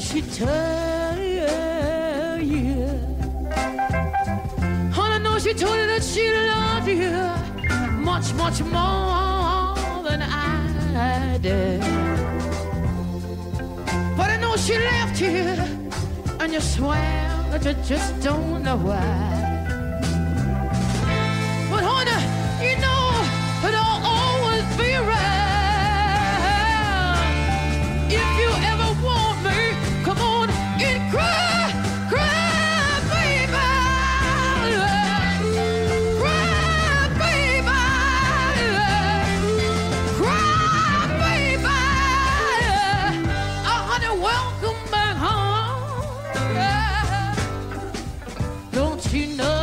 she tell you? Honey, know she told you that she loved you much, much more than I did. But I know she left you, and you swear that you just don't know why. But honey, you know it'll always be right. If you ever want me, come on and cry, cry, baby. Cry, baby. Cry, baby. Oh, honey, welcome back home. Don't you know?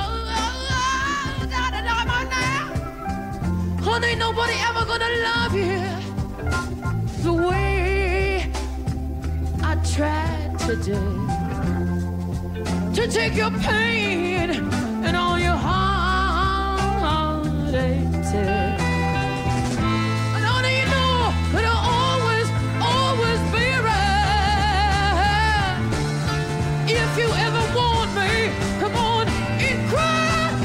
Honey, nobody ever gonna love you the way I tried to do. To take your pain and all your heartache too. And honey, you know it'll always, always be right. If you ever want me, come on and cry.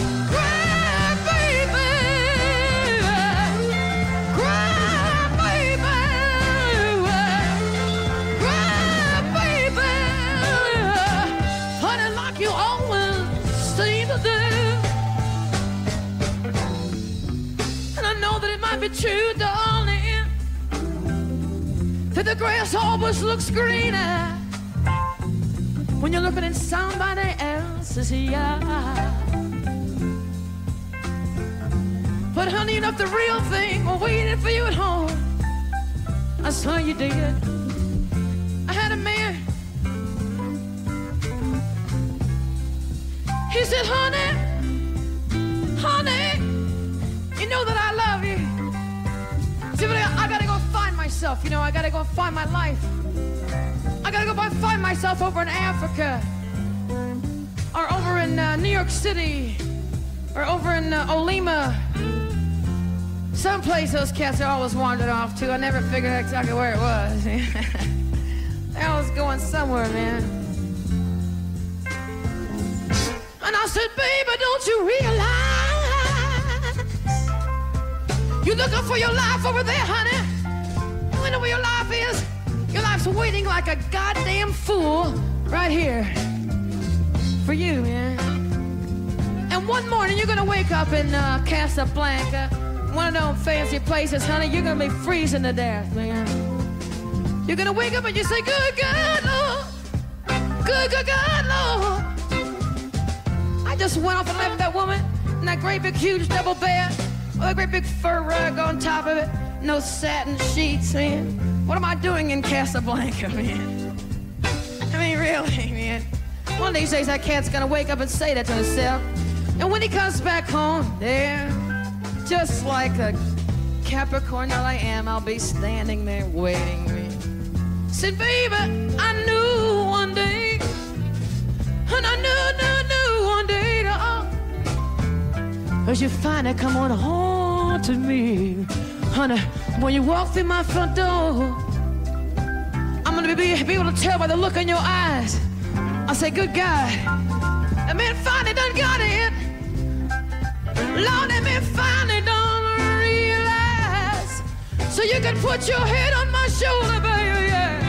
Be true, darling, that the grass always looks greener when you're looking at somebody else's yard. But honey, you know the real thing was waiting for you at home. I saw you did. I had a man. He said, honey, honey, you know that I love you. See, but I gotta go find myself, you know, I gotta go find my life. I gotta go find myself over in Africa, or over in New York City, or over in Olima. Someplace those cats are always wandered off to. I never figured out exactly where it was. They always going somewhere, man. And I said, baby, don't you realize you're looking for your life over there, honey? You know where your life is? Your life's waiting like a goddamn fool right here for you, man. And one morning you're gonna wake up in Casablanca, one of those fancy places, honey. You're gonna be freezing to death, man. You're gonna wake up and you say, good God, Lord. Good, good God, Lord. I just went off and left that woman in that great big huge double bed with a great big fur rug on top of it, no satin sheets, man. What am I doing in Casablanca, man? I mean, really, man. One of these days that cat's gonna wake up and say that to himself. And when he comes back home, there, just like a Capricorn that I am, I'll be standing there waiting, man. Said, baby, I knew one day, and I knew one day, as you finally come on home to me, honey, when you walk through my front door, I'm gonna be able to tell by the look in your eyes. I say, good God, that man finally done got it. Lord, that man finally done realize. So you can put your head on my shoulder, baby, yeah.